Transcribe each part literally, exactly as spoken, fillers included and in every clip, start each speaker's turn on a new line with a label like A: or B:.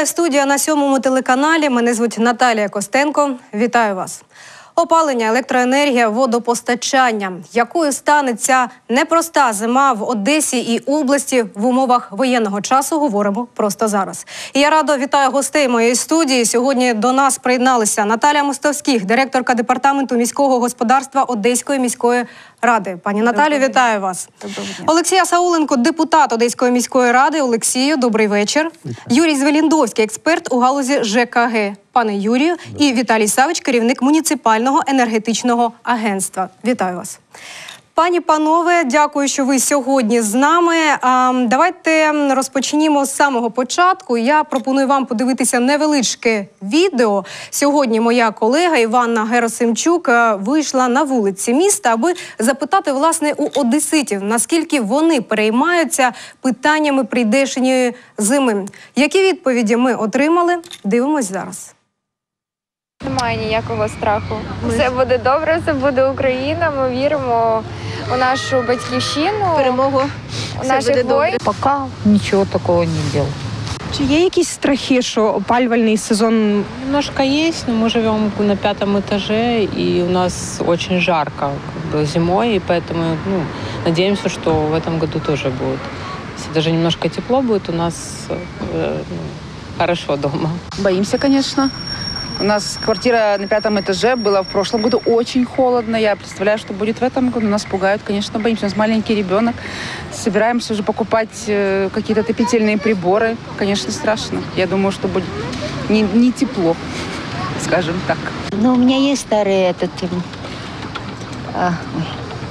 A: Студія на сьомому телеканалі. Мене звуть Наталія Костенко. Вітаю вас. Опалення, електроенергія, водопостачання. Якою стане ця непроста зима в Одесі і області в умовах воєнного часу, говоримо просто зараз. І я радо вітаю гостей моєї студії. Сьогодні до нас приєдналися Наталія Мостовських, директорка департаменту міського господарства Одеської міської ради. Пані Наталію, вітаю вас. Олексія Сауленко, депутат Одеської міської ради. Олексію, добрий вечір. Вітаю. Юрій Звеліндовський, експерт у галузі ЖКГ. Пане Юрію. Да. І Віталій Савич, керівник муніципального енергетичного агентства. Вітаю вас. Пані, панове, дякую, що ви сьогодні з нами. Давайте розпочнімо з самого початку. Я пропоную вам подивитися невеличке відео. Сьогодні моя колега Іванна Герасимчук вийшла на вулиці міста, аби запитати, власне, у одеситів, наскільки вони переймаються питаннями прийдешньої зими. Які відповіді ми отримали? Дивимось зараз.
B: Немає ніякого страху. Все буде добре, все буде Україна. Ми віримо у нашу батьківщину,
C: перемогу,
B: у наших воїнів.
D: Поки нічого такого не делал.
C: Чи є якісь страхи, що опалювальний сезон?
E: Немножко есть, но мы живем на пятом этаже, и у нас очень жарко как бы, зимой, и поэтому ну, надеемся, что в этом году тоже будет. Если даже немножко тепло будет, у нас э, ну, хорошо дома.
F: Боимся, конечно. У нас квартира на пятом этаже, было в прошлом году очень холодно. Я представляю, что будет в этом году. Нас пугают, конечно, боимся. У нас маленький ребенок. Собираемся уже покупать какие-то отопительные приборы. Конечно, страшно. Я думаю, что будет не, не тепло, скажем так.
D: Ну, у меня есть старый этот... А, ой,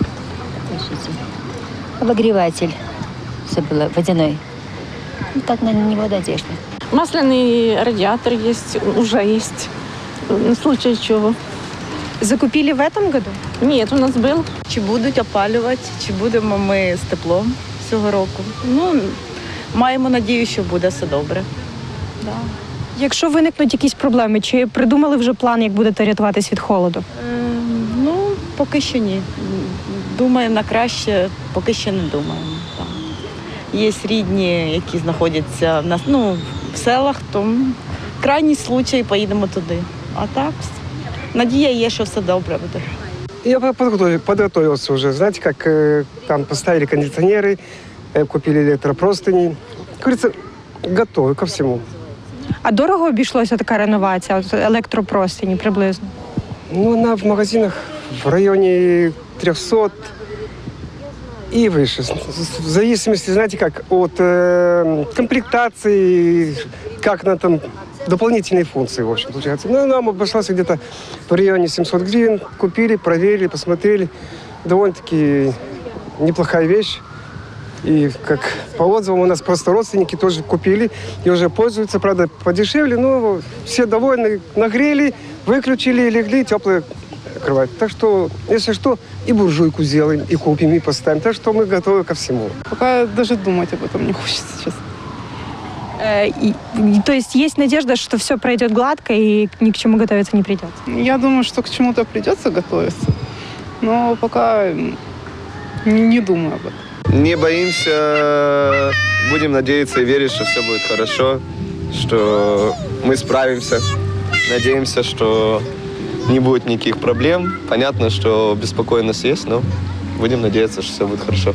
D: обогреватель. Забыла, водяной. Ну, так на него надежда.
G: Масляный радиатор есть, уже есть, на случай чего.
C: Закупили в этом году?
G: Нет, у нас был.
H: Чи будуть опалювати, чи будемо ми з теплом цього року. Ну, маємо надію, що буде все добре. Да.
C: Якщо виникнуть якісь проблеми, чи придумали вже план, як будете рятуватись від холоду?
H: Е, ну, поки що ні. Думаємо на краще, поки що не думаємо. Так. Є рідні, які знаходяться в нас, ну, в селах, то в крайній случай поїдемо туди. А так, надія є, що все добре буде.
I: Я подготовился уже. Знаете, как э, там поставили кондиционеры, э, купили электропростыни. Как говорится, готовы ко всему.
C: А дорого обійшлося така реновація, от електропростині приблизно?
I: Ну, она в магазинах в районе трехсот и выше. В зависимости, знаете, как от э, комплектации, как она там, дополнительные функции, в общем, получается. Ну, нам обошлось где-то в районе семьсот гривен. Купили, проверили, посмотрели. Довольно-таки неплохая вещь. И как по отзывам у нас просто родственники тоже купили и уже пользуются. Правда, подешевле, но все довольны. Нагрели, выключили, легли, теплые открывать. Так что, если что, и буржуйку сделаем, и купим, и поставим. Так что мы готовы ко всему.
J: Пока даже думать об этом не хочется сейчас.
C: Э, и, то есть есть надежда, что все пройдет гладко и ни к чему готовиться не придется?
J: Я думаю, что к чему-то придется готовиться, но пока не, не думаю об этом.
K: Не боимся, будем надеяться и верить, что все будет хорошо, что мы справимся. Надеемся, что не будет никаких проблем. Понятно, что беспокойность есть, но будем надеяться, что все будет хорошо.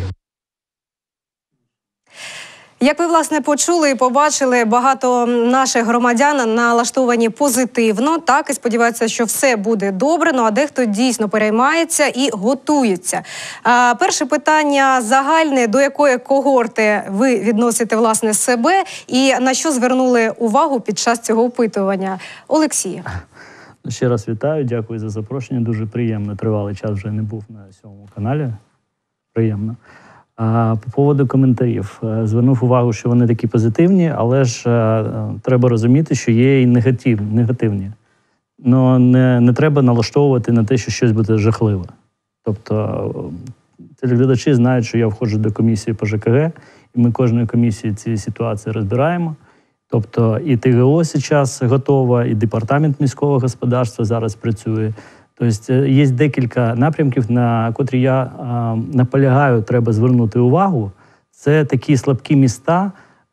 A: Як ви, власне, почули і побачили, багато наших громадян налаштовані позитивно, так, і сподіваються, що все буде добре, ну а дехто дійсно переймається і готується. А, перше питання загальне, до якої когорти ви відносите, власне, себе і на що звернули увагу під час цього опитування? Олексій.
L: Ще раз вітаю, дякую за запрошення, дуже приємно, тривалий час вже не був на сьомому каналі, приємно. А по поводу коментарів. Звернув увагу, що вони такі позитивні, але ж а, треба розуміти, що є і негатив, негативні. Но не, не треба налаштовувати на те, що щось буде жахливе. Тобто телеглядачі знають, що я входжу до комісії по ЖКГ, і ми кожної комісії ці ситуації розбираємо. Тобто і ТГО зараз готова, і департамент міського господарства зараз працює. Тобто є декілька напрямків, на котрі я а, наполягаю, треба звернути увагу. Це такі слабкі міста,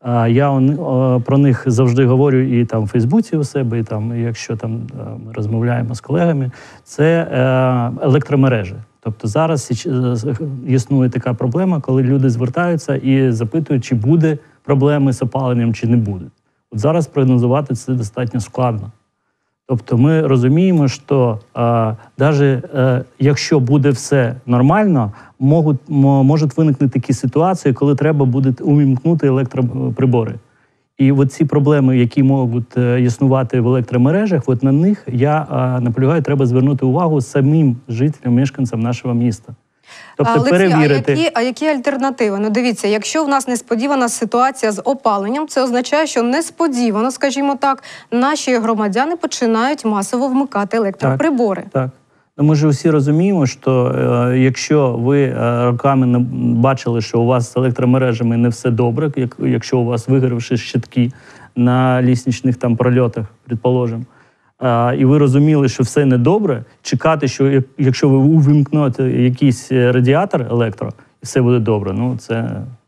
L: А я о, про них завжди говорю і там в Фейсбуці у себе, і там, якщо там ми розмовляємо з колегами, це е, електромережі. Тобто зараз існує така проблема, коли люди звертаються і запитують, чи буде проблеми з опаленням, чи не буде. От зараз прогнозувати це достатньо складно. Тобто ми розуміємо, що навіть е, якщо буде все нормально, можуть, можуть виникнути такі ситуації, коли треба буде увімкнути електроприбори. І от ці проблеми, які можуть існувати в електромережах, от на них я а, наполягаю, треба звернути увагу самим жителям, мешканцям нашого міста. Тобто
A: Олексій,
L: перевірити.
A: А які, а які альтернативи? Ну дивіться, якщо в нас несподівана ситуація з опаленням, це означає, що несподівано, скажімо так, наші громадяни починають масово вмикати електроприбори.
L: Так, так. Ну, ми ж усі розуміємо, що е, якщо ви е, роками не бачили, що у вас з електромережами не все добре, як, якщо у вас вигорівши щитки на лісничних там прольотах, предположимо, е, і ви розуміли, що все недобре, чекати, що якщо ви увімкнете якийсь радіатор електро, і все буде добре, ну це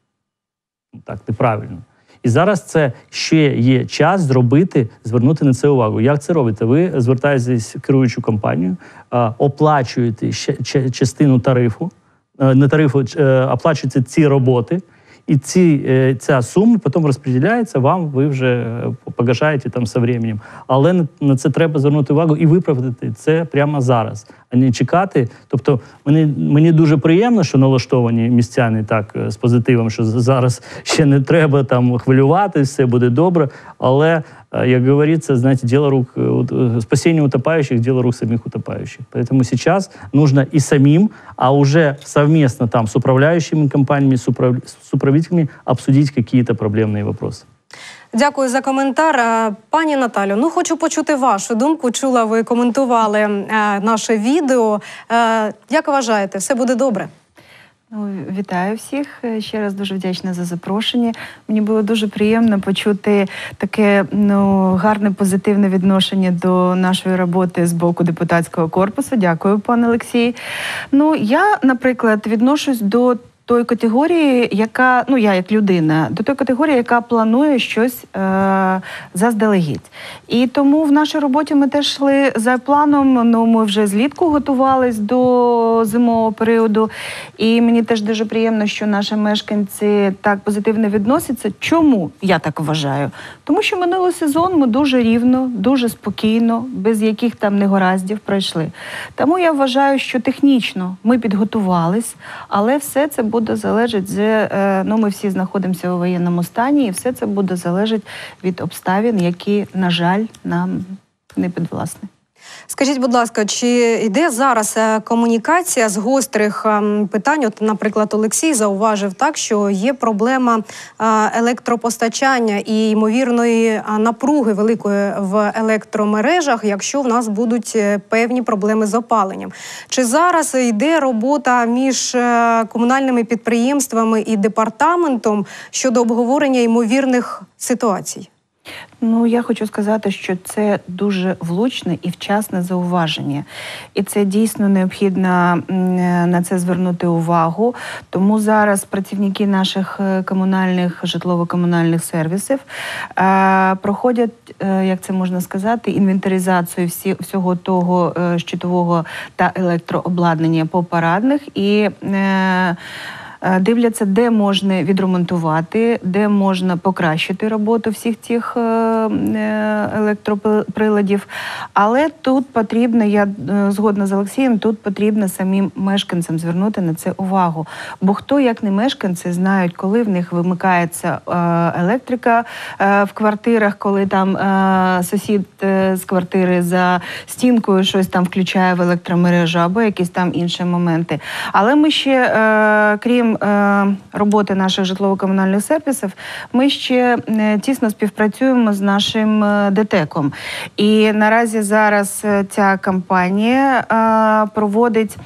L: так неправильно. І зараз це ще є час зробити, звернути на це увагу. Як це робите? Ви звертаєтесь в керуючу компанію, оплачуєте частину тарифу, не тарифу, оплачуєте ці роботи, і ці, ця сума потім розподіляється вам, ви вже погашаєте там з часом. Але на це треба звернути увагу і виправдати це прямо зараз, а не чекати. Тобто мені, мені дуже приємно, що налаштовані містяни так з позитивом, що зараз ще не треба там хвилювати, все буде добре, але, як говорится, знаете, дело рук, спасение утопающих, дело рук самих утопающих. Поэтому сейчас нужно и самим, а уже совместно там с управляющими компаниями, с, управ... с управителями обсудить какие-то проблемные вопросы.
A: Дякую за коментар. Пані Наталю, ну хочу почути вашу думку. Чула, ви коментували е, наше відео. Е, як вважаєте, все буде добре?
M: Ну, вітаю всіх. Ще раз дуже вдячна за запрошення. Мені було дуже приємно почути таке ну, гарне, позитивне відношення до нашої роботи з боку депутатського корпусу. Дякую, пане Олексій. Ну, я, наприклад, відношусь до тої категорії, яка, ну я як людина, до тої категорії, яка планує щось е, заздалегідь. І тому в нашій роботі ми теж йшли за планом, ну ми вже злітку готувались до зимового періоду. І мені теж дуже приємно, що наші мешканці так позитивно відносяться. Чому я так вважаю? Тому що минулий сезон ми дуже рівно, дуже спокійно, без яких там негараздів пройшли. Тому я вважаю, що технічно ми підготувались, але все це буде буде залежати, ну ми всі знаходимося у воєнному стані, і все це буде залежати від обставин, які, на жаль, нам не підвласні.
A: Скажіть, будь ласка, чи йде зараз комунікація з гострих питань? От, наприклад, Олексій зауважив так, що є проблема електропостачання і ймовірної напруги великої в електромережах, якщо в нас будуть певні проблеми з опаленням. Чи зараз йде робота між комунальними підприємствами і департаментом щодо обговорення ймовірних ситуацій?
M: Ну, я хочу сказати, що це дуже влучне і вчасне зауваження. І це дійсно необхідно на це звернути увагу. Тому зараз працівники наших комунальних, житлово-комунальних сервісів е, проходять, е, як це можна сказати, інвентаризацію всі, всього того е, щитового та електрообладнання по парадних і е, дивляться, де можна відремонтувати, де можна покращити роботу всіх тих електроприладів. Але тут потрібно, я згодна з Олексієм, тут потрібно самим мешканцям звернути на це увагу. Бо хто, як не мешканці, знають, коли в них вимикається електрика в квартирах, коли там сусід з квартири за стінкою щось там включає в електромережу або якісь там інші моменти. Але ми ще, крім роботи наших житлово-комунальних сервісів, ми ще тісно співпрацюємо з нашим ДТЕКом. І наразі зараз ця компанія проводить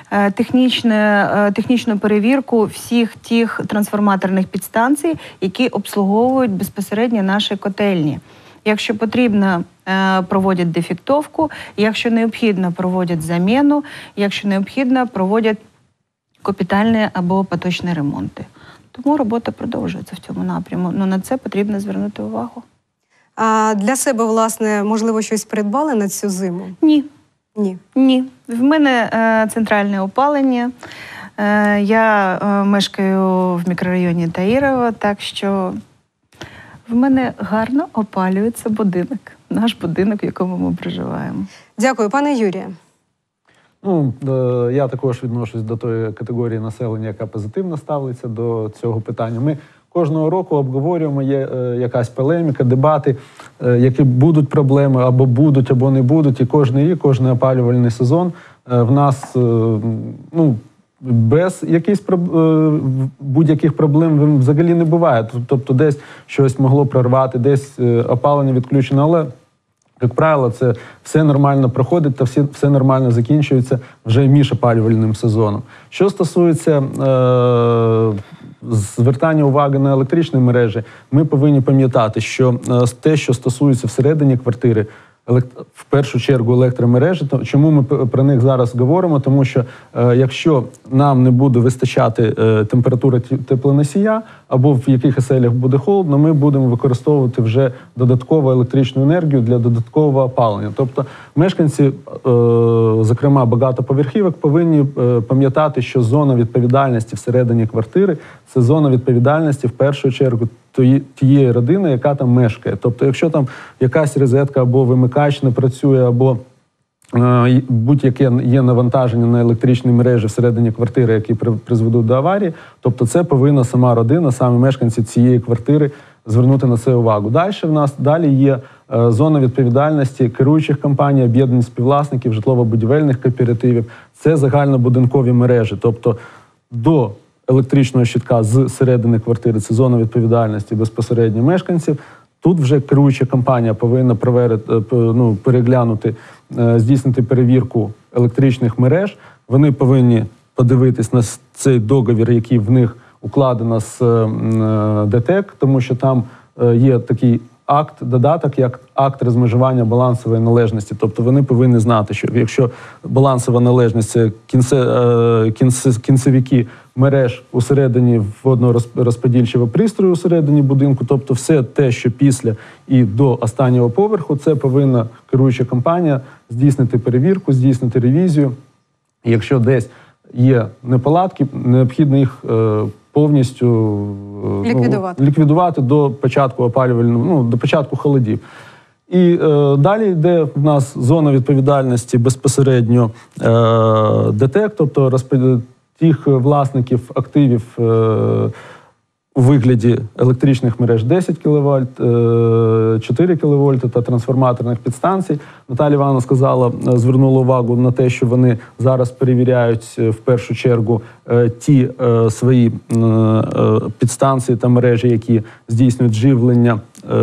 M: технічну перевірку всіх тих трансформаторних підстанцій, які обслуговують безпосередньо наші котельні. Якщо потрібно, проводять дефектовку, якщо необхідно, проводять заміну, якщо необхідно, проводять капітальні або поточні ремонти. Тому робота продовжується в цьому напряму. Ну, на це потрібно звернути увагу.
A: А для себе, власне, можливо, щось придбали на цю зиму?
M: Ні.
A: Ні.
M: Ні. В мене е, центральне опалення. Е, я е, мешкаю в мікрорайоні Таїрова, так що в мене гарно опалюється будинок. Наш будинок, в якому ми проживаємо.
A: Дякую, пане Юрію.
N: Ну, е, я також відношусь до тої категорії населення, яка позитивно ставиться до цього питання. Ми кожного року обговорюємо, є е, якась полеміка, дебати, е, які будуть проблеми, або будуть, або не будуть. І кожен рік, кожен опалювальний сезон е, в нас, е, ну, без якихось е, будь-яких проблем взагалі не буває. Тобто десь щось могло прорвати, десь е, опалення відключено, але як правило, це все нормально проходить та всі, все нормально закінчується вже між опалювальним сезоном. Що стосується е, звертання уваги на електричні мережі, ми повинні пам'ятати, що е, те, що стосується всередині квартири, в першу чергу електромережі, то чому ми про них зараз говоримо? Тому що е, якщо нам не буде вистачати е, температури теплоносія, або в яких оселях буде холодно, ми будемо використовувати вже додаткову електричну енергію для додаткового опалення. Тобто мешканці, е, зокрема багатоповерхівок, повинні е, пам'ятати, що зона відповідальності всередині квартири – це зона відповідальності в першу чергу тієї родини, яка там мешкає. Тобто, якщо там якась розетка або вимикач не працює, або е, будь-яке є навантаження на електричні мережі всередині квартири, які при, призведуть до аварії, тобто це повинна сама родина, саме мешканці цієї квартири звернути на це увагу. Далі в нас далі є е, зона відповідальності керуючих компаній, об'єднань співвласників, житлово-будівельних кооперативів. Це загальнобудинкові мережі, тобто до електричного щитка з середини квартири, це зона відповідальності безпосередньо мешканців. Тут вже керуюча компанія повинна проверити, ну, переглянути, здійснити перевірку електричних мереж. Вони повинні подивитись на цей договір, який в них укладено з ДТЕК, тому що там є такий акт, додаток, як акт розмежування балансової належності. Тобто вони повинні знати, що якщо балансова належність – це кінце, кінце, кінцевики мереж усередині водно-розподільчого пристрою усередині будинку, тобто все те, що після і до останнього поверху, це повинна керуюча компанія здійснити перевірку, здійснити ревізію. І якщо десь є неполадки, необхідно їх е, повністю
A: ліквідувати.
N: Ну, ліквідувати до початку опалювального, ну, до початку холодів. І е, далі йде в нас зона відповідальності безпосередньо е, ДТЕК, тобто розподіл тих власників активів е, у вигляді електричних мереж десять кіловольт, чотири кіловольти та трансформаторних підстанцій. Наталія Івановна сказала, звернула увагу на те, що вони зараз перевіряють в першу чергу ті свої підстанції та мережі, які здійснюють живлення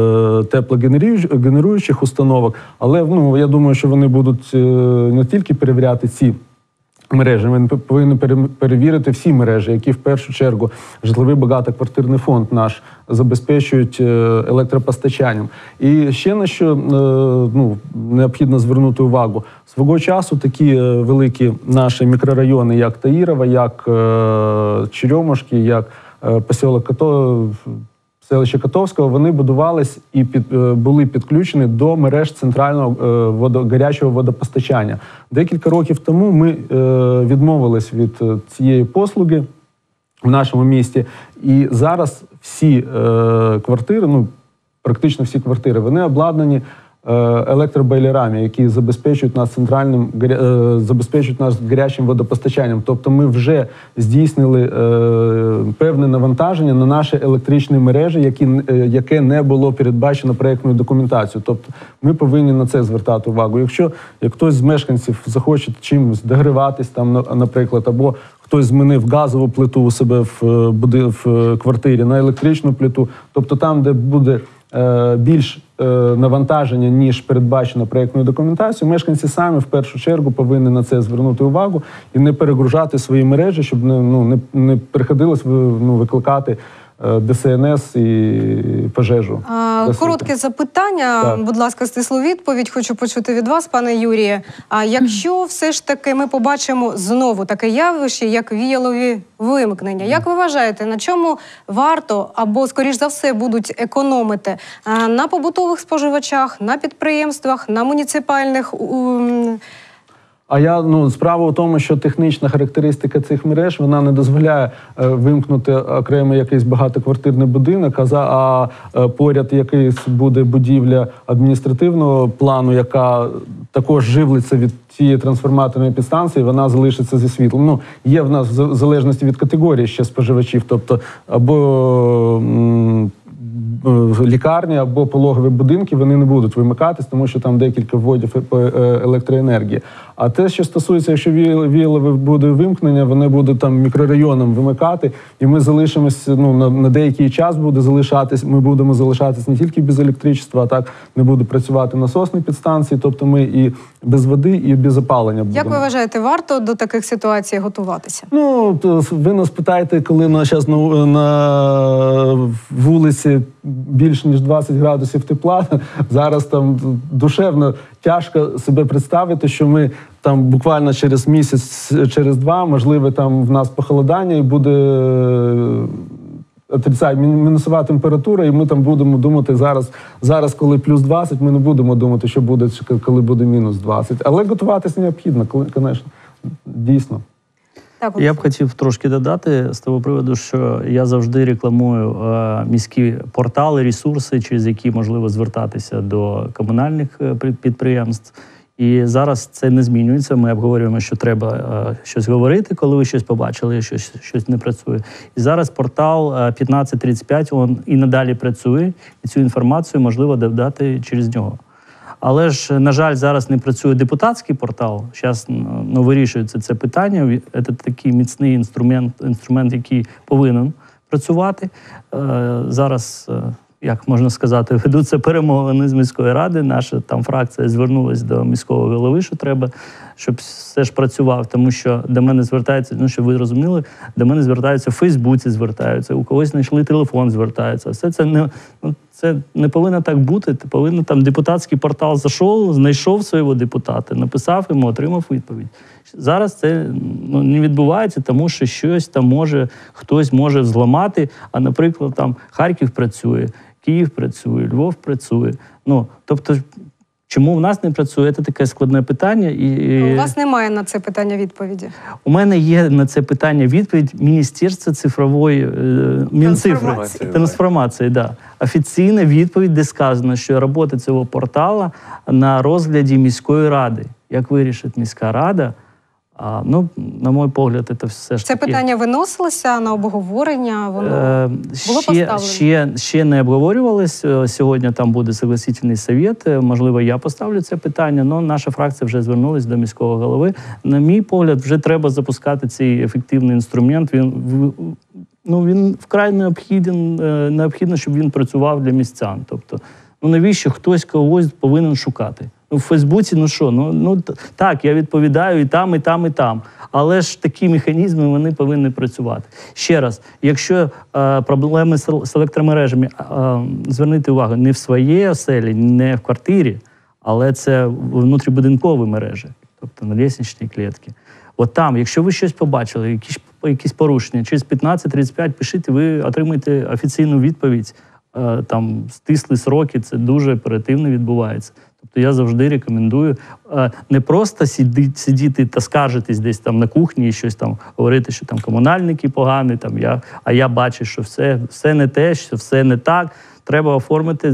N: теплогенеруючих установок. Але, ну, я думаю, що вони будуть не тільки перевіряти ці мережі, ми повинні перевірити всі мережі, які в першу чергу житловий багатоквартирний фонд наш забезпечують електропостачанням. І ще на що ну, необхідно звернути увагу. Свого часу такі великі наші мікрорайони, як Таїрова, як Черемушки, як посілок Като... селище Котовського, вони будувались і під, були підключені до мереж центрального водо, гарячого водопостачання. Декілька років тому ми відмовились від цієї послуги в нашому місті. І зараз всі квартири, ну практично всі квартири, вони обладнані електробойлерами, які забезпечують нас центральним, забезпечують нас гарячим водопостачанням. Тобто ми вже здійснили певне навантаження на наші електричні мережі, які, яке не було передбачено проєктною документацією. Тобто ми повинні на це звертати увагу. Якщо як хтось з мешканців захоче чимось догріватись, там, наприклад, або хтось змінив газову плиту у себе в, в квартирі на електричну плиту, тобто там, де буде більш навантаження, ніж передбачено проєктною документацією, мешканці самі в першу чергу повинні на це звернути увагу і не перегружати свої мережі, щоб не, ну, не, не приходилось ну, викликати Де Се Ен Ес і пожежу.
A: А, коротке запитання,
N: так.
A: Будь ласка, стислу відповідь хочу почути від вас, пане Юріє. А якщо все ж таки ми побачимо знову таке явище, як віялові вимкнення, як ви вважаєте, на чому варто або, скоріш за все, будуть економити? А, на побутових споживачах, на підприємствах, на муніципальних? У...
N: А я, ну, справа в тому, що технічна характеристика цих мереж, вона не дозволяє е, вимкнути окремо якийсь багатоквартирний будинок, а, за, а е, поряд якийсь буде будівля адміністративного плану, яка також живлиться від цієї трансформаторної підстанції, вона залишиться зі світлом. Ну, є в нас в залежності від категорії ще споживачів, тобто або м, лікарні або пологові будинки, вони не будуть вимикатись, тому що там декілька вводів електроенергії. А те, що стосується, якщо віялове буде вимкнення, вони будуть там мікрорайоном вимикати, і ми залишимося, ну, на, на деякий час буде залишатись, ми будемо залишатись не тільки без електричества, а так не буде працювати насосні підстанції, тобто ми і без води, і без опалення будемо.
A: Як ви вважаєте, варто до таких ситуацій готуватися?
N: Ну, то ви нас питаєте, коли на, зараз на, на вулиці більше ніж двадцять градусів тепла, зараз там душевно тяжко себе представити, що ми там буквально через місяць, через два, можливо, там в нас похолодання і буде отрицай, мінусова температура, і ми там будемо думати зараз, зараз, коли плюс двадцять, ми не будемо думати, що буде, коли буде мінус двадцять. Але готуватися необхідно, звісно, дійсно.
L: Я б хотів трошки додати з того приводу, що я завжди рекламую е, міські портали, ресурси, через які можливо звертатися до комунальних е, підприємств. І зараз це не змінюється. Ми обговорюємо, що треба е, щось говорити, коли ви щось побачили, що щось, щось не працює. І зараз портал е, п'ятнадцять тридцять п'ять, він і надалі працює, і цю інформацію можливо додати через нього. Але ж, на жаль, зараз не працює депутатський портал. Зараз, ну, вирішується це питання. Це такий міцний інструмент, інструмент, який повинен працювати. Е, зараз, е, як можна сказати, ведуться перемовини з міської ради. Наша там фракція звернулася до міського голови, що треба, щоб все ж працював. Тому що до мене звертаються, ну, щоб ви розуміли, до мене звертаються в Фейсбуці, звертаються, у когось знайшли телефон, звертаються. Все це не... Ну, це не повинно так бути. Ти повинен, там депутатський портал зайшов, знайшов свого депутата, написав йому, отримав відповідь. Зараз це, ну, не відбувається, тому що щось там може, хтось може зламати, а, наприклад, там Харків працює, Київ працює, Львов працює. Ну, тобто, чому в нас не працює? Це таке складне питання. І...
A: У вас немає на це питання відповіді?
L: У мене є на це питання відповідь Міністерства цифрової е, Мінцифри. Трансформації, Трансформації, да. Офіційна відповідь, де сказано, що робота цього порталу на розгляді міської ради. Як вирішить міська рада, а, ну, на мій погляд, це все ж
A: Це
L: таки...
A: питання виносилося на обговорення? Воно
L: е,
A: було
L: ще,
A: поставлено?
L: ще, ще не обговорювалось. Сьогодні там буде согласительний совет. Можливо, я поставлю це питання, але наша фракція вже звернулася до міського голови. На мій погляд, вже треба запускати цей ефективний інструмент. Він, ну, він вкрай необхіден, необхідно, щоб він працював для містян. Тобто, ну, навіщо хтось когось повинен шукати? Ну, в Фейсбуці, ну що, ну, ну так, я відповідаю і там, і там, і там. Але ж такі механізми, вони повинні працювати. Ще раз, якщо е, проблеми з, з електромережами, е, зверніть увагу, не в своїй оселі, не в квартирі, але це внутрібудинкові мережі, тобто на лестничній клітці. От там, якщо ви щось побачили, якісь, якісь порушення, через п'ятнадцять тридцять п'ять пишіть, ви отримаєте офіційну відповідь. Е, там стислі сроки, це дуже оперативно відбувається. Тобто я завжди рекомендую е, не просто сидіти, сидіти та скаржитись десь там на кухні і щось там говорити, що там комунальники погані, там я, а я бачу, що все, все не те, що все не так. Треба оформити,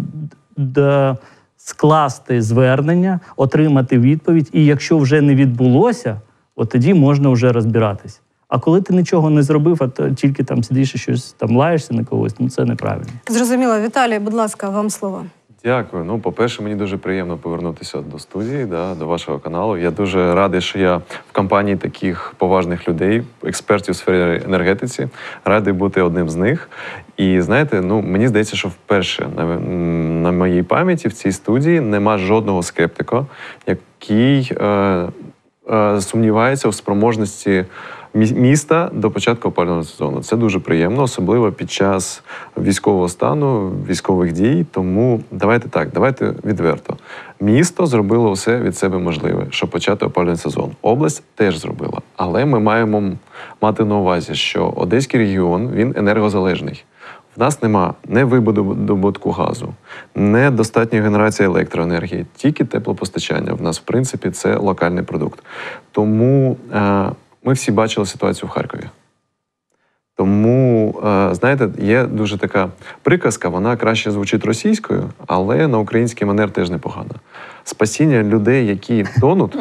L: д, скласти звернення, отримати відповідь. І якщо вже не відбулося, от тоді можна вже розбиратись. А коли ти нічого не зробив, а то тільки там сидиш і щось там лаєшся на когось, ну це неправильно.
A: Зрозуміло. Віталій, будь ласка, вам слово.
O: Дякую. Ну, по-перше, мені дуже приємно повернутися до студії, да, до вашого каналу. Я дуже радий, що я в компанії таких поважних людей, експертів у сфері енергетиці, радий бути одним з них. І знаєте, ну, мені здається, що вперше на, на моїй пам'яті в цій студії нема жодного скептика, який е, е, сумнівається в спроможності мі- міста до початку опалювального сезону. Це дуже приємно, особливо під час військового стану, військових дій. Тому давайте так, давайте відверто. Місто зробило все від себе можливе, щоб почати опалювальний сезон. Область теж зробила. Але ми маємо мати на увазі, що Одеський регіон, він енергозалежний. В нас нема не видобутку газу, не достатньої генерації електроенергії, тільки теплопостачання. В нас, в принципі, це локальний продукт. Тому е, ми всі бачили ситуацію в Харкові. Тому, е, знаєте, є дуже така приказка, вона краще звучить російською, але на український манер теж непогано. Спасіння людей, які тонуть,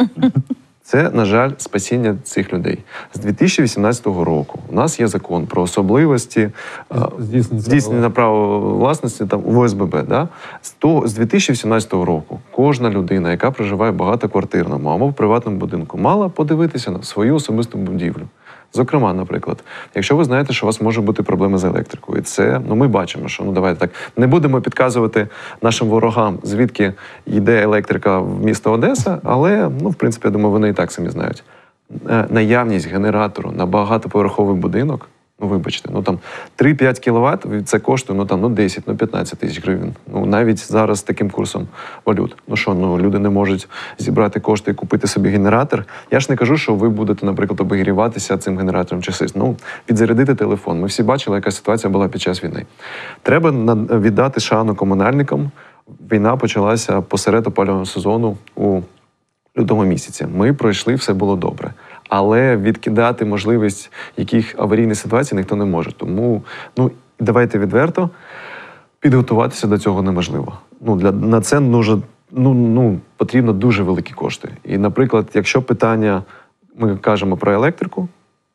O: це, на жаль, спасіння цих людей. З дві тисячі вісімнадцятого року у нас є закон про особливості здійснення права власності там, в О С Б Б. Да? З, того, з дві тисячі вісімнадцятого року кожна людина, яка проживає в багатоквартирному або в приватному будинку, мала подивитися на свою особисту будівлю. Зокрема, наприклад, якщо ви знаєте, що у вас може бути проблеми з електрикою, це, ну, ми бачимо, що, ну, давайте так, не будемо підказувати нашим ворогам, звідки йде електрика в місто Одеса, але, ну, в принципі, я думаю, вони і так самі знають. Наявність генератору на багатоповерховий будинок, ну, вибачте, ну, там, три-п'ять кіловат, це коштує, ну, там, ну, десять, ну, п'ятнадцять тисяч гривень. Ну, навіть зараз з таким курсом валют. Ну, що, ну, люди не можуть зібрати кошти і купити собі генератор. Я ж не кажу, що ви будете, наприклад, обігріватися цим генератором чи щось. Ну, підзарядити телефон. Ми всі бачили, яка ситуація була під час війни. Треба віддати шану комунальникам. Війна почалася посеред опалювального сезону у лютому місяці. Ми пройшли, все було добре. Але відкидати можливість яких аварійних ситуацій ніхто не може. Тому, ну, давайте відверто, підготуватися до цього неможливо. Ну, для, на це дуже, ну, ну, потрібно дуже великі кошти. І, наприклад, якщо питання, ми кажемо про електрику,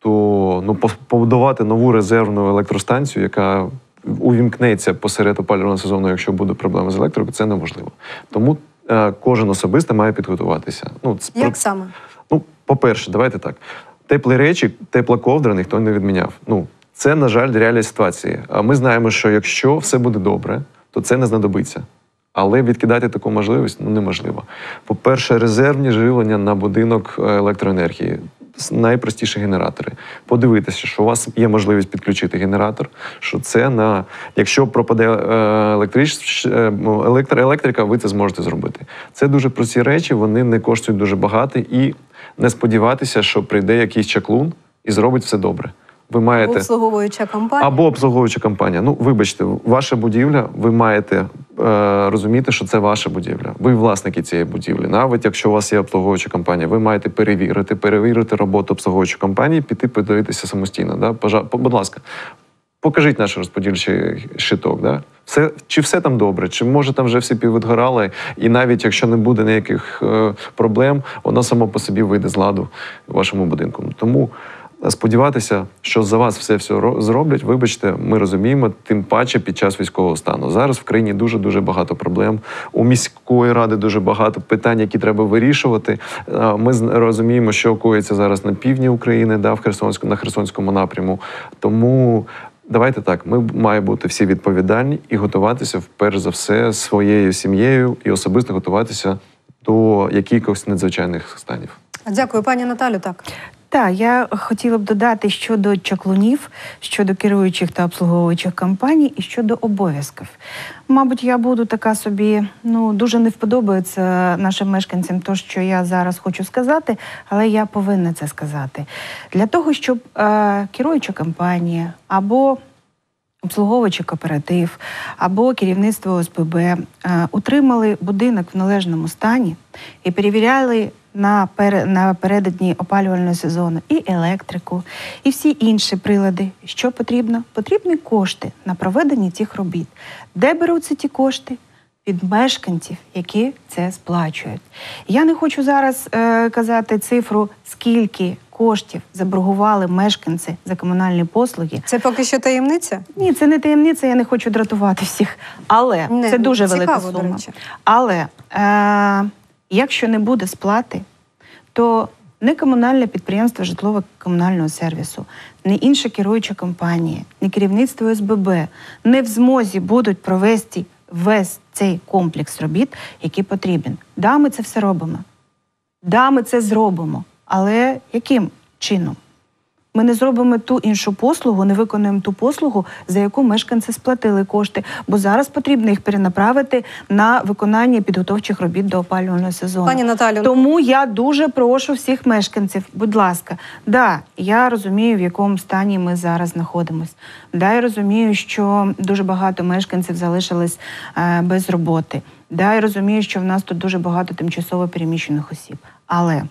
O: то, ну, побудувати нову резервну електростанцію, яка увімкнеться посеред опалювального сезону, якщо буде проблема з електрикою, це неможливо. Тому е, кожен особисто має підготуватися. Ну, це,
A: Як саме?
O: Ну, по-перше, давайте так. Теплі речі, тепла ковдра ніхто не відміняв. Ну, це, на жаль, реальні ситуації. А ми знаємо, що якщо все буде добре, то це не знадобиться. Але відкидати таку можливість, ну, неможливо. По-перше, резервні живлення на будинок електроенергії. Найпростіші генератори. Подивитися, що у вас є можливість підключити генератор, що це на... Якщо пропаде електрич... електр... електрика, ви це зможете зробити. Це дуже прості речі, вони не коштують дуже багато, і не сподіватися, що прийде якийсь чаклун і зробить все добре. Ви маєте...
A: Обслуговуюча компанія.
O: Або обслуговуюча компанія. Ну, вибачте, ваша будівля, ви маєте е, розуміти, що це ваша будівля. Ви власники цієї будівлі. Навіть якщо у вас є обслуговуюча компанія, ви маєте перевірити, перевірити роботу обслуговуючої компанії, піти подивитися самостійно. Да? Пожа... Будь ласка, покажіть наш розподільчий щиток. Да? Все, чи все там добре, чи може там вже всі піввідгорали, і навіть якщо не буде ніяких е, проблем, воно само по собі вийде з ладу в вашому будинку. Тому сподіватися, що за вас все-все зроблять, вибачте, ми розуміємо, тим паче під час військового стану. Зараз в країні дуже-дуже багато проблем. У міської ради дуже багато питань, які треба вирішувати. Ми розуміємо, що коїться зараз на півдні України, да, в Херсонську, на Херсонському напряму. Тому давайте так, ми маємо бути всі відповідальні і готуватися, перш за все, своєю сім'єю і особисто готуватися до якихось надзвичайних станів.
A: Дякую, пані Наталю. Так.
M: Так, я хотіла б додати щодо чаклунів, щодо керуючих та обслуговуючих компаній і щодо обов'язків. Мабуть, я буду така собі, ну, дуже не вподобається нашим мешканцям то, що я зараз хочу сказати, але я повинна це сказати. Для того, щоб е, керуюча компанія або обслуговуючий кооператив, або керівництво О С Б Б е, утримали будинок в належному стані і перевіряли напередодні опалювального сезону і електрику, і всі інші прилади. Що потрібно? Потрібні кошти на проведення цих робіт. Де беруться ті кошти? Від мешканців, які це сплачують. Я не хочу зараз е, казати цифру, скільки коштів заборгували мешканці за комунальні послуги.
A: Це поки що таємниця?
M: Ні, це не таємниця, я не хочу дратувати всіх. Але
A: не,
M: це дуже
A: цікаво,
M: велика сума.
A: до речі.
M: Але е, якщо не буде сплати, то не комунальне підприємство житлово-комунального сервісу, не інша керуюча компанія, не керівництво О С Б Б не в змозі будуть провести весь цей комплекс робіт, який потрібен. Да, ми це все робимо. Да, ми це зробимо. Але яким чином? Ми не зробимо ту іншу послугу, не виконуємо ту послугу, за яку мешканці сплатили кошти. Бо зараз потрібно їх перенаправити на виконання підготовчих робіт до опалювального сезону.
A: Пані Наталю,
M: тому я дуже прошу всіх мешканців, будь ласка, да, я розумію, в якому стані ми зараз знаходимося. Да, я розумію, що дуже багато мешканців залишились е, без роботи. Да, я розумію, що в нас тут дуже багато тимчасово переміщених осіб. Але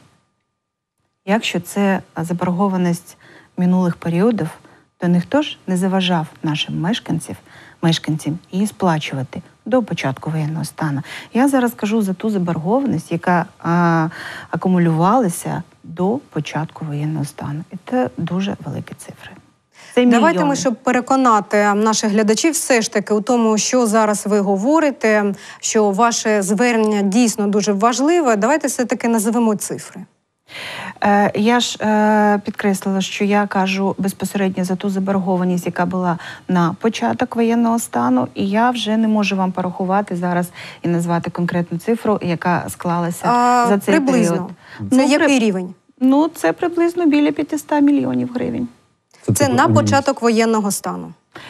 M: якщо це заборгованість минулих періодів, то ніхто ж не заважав нашим мешканців, мешканцям її сплачувати до початку воєнного стану. Я зараз кажу за ту заборгованість, яка а, акумулювалася до початку воєнного стану. І це дуже великі цифри. Це
A: Давайте
M: мільйони.
A: ми, щоб переконати наших глядачів все ж таки у тому, що зараз ви говорите, що ваше звернення дійсно дуже важливе, давайте все-таки називемо цифри.
M: Е, я ж е, підкреслила, що я кажу безпосередньо за ту заборгованість, яка була на початок воєнного стану, і я вже не можу вам порахувати зараз і назвати конкретну цифру, яка склалася
A: а,
M: за цей
A: приблизно.
M: період.
A: Це
M: ну,
A: який
M: при...
A: рівень?
M: Ну, це приблизно біля п'ятсот мільйонів гривень.
A: Це, це на початок воєнного стану?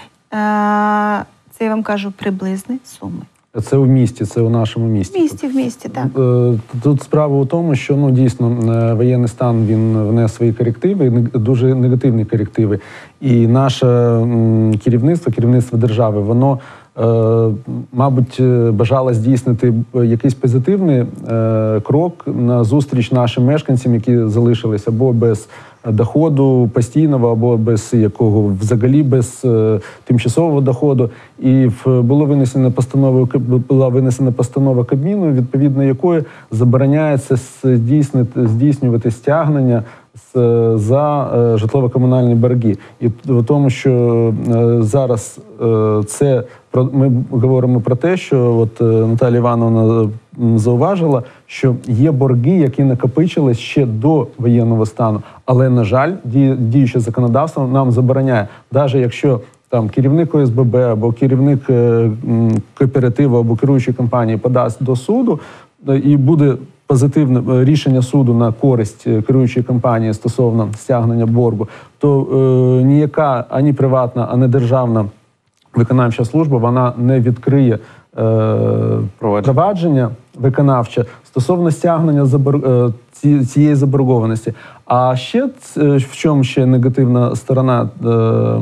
M: Е, це я вам кажу приблизні суми.
N: Це у місті, це у нашому місті.
M: В місті, в місті, так.
N: Тут справа у тому, що ну дійсно воєнний стан він внес свої корективи, дуже негативні корективи. І наше керівництво, керівництво держави, воно, мабуть, бажало здійснити якийсь позитивний крок на зустріч нашим мешканцям, які залишились або без доходу постійного, або без якого взагалі без е, тимчасового доходу. І в, було винесено постанова, була винесена постанова Кабміну, відповідно якої забороняється здійснити, здійснювати стягнення з, за е, житлово-комунальні борги. І в тому, що е, зараз е, це про ми говоримо про те, що от е, Наталія Івановна зауважила, що є борги, які накопичились ще до воєнного стану. Але, на жаль, діюче законодавство нам забороняє, навіть якщо там керівник О С Б Б або керівник е, кооперативу або керуючої компанії подасть до суду і буде позитивне рішення суду на користь керуючої компанії стосовно стягнення боргу, то е, ніяка ані приватна, ані державна виконавча служба, вона не відкриє е, провадження виконавче стосовно стягнення забор... цієї заборгованості. А ще в чому ще негативна сторона е,